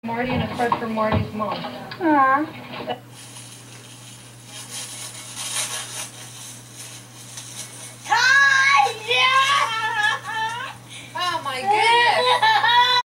Marty and a card for Marty's mom. Aw.